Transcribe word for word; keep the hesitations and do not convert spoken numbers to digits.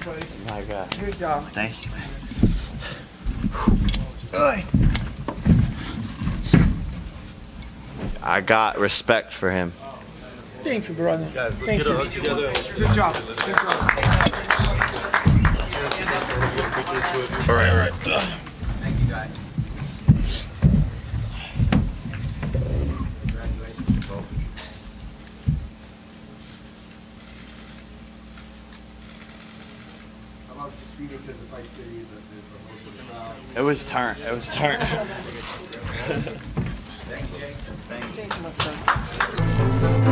buddy. My God. Good job. Thank you, man. I got respect for him. Thank you, brother. Guys, let's Thank get you. a hug together. Good job. Good job. All right, all right. Thank you, guys. Congratulations, folks. How about just Phoenix as a fight city is the, the most of the crowd? It was turn. It was turn. Thank you, Jake. Thank you. Thank you, my friend.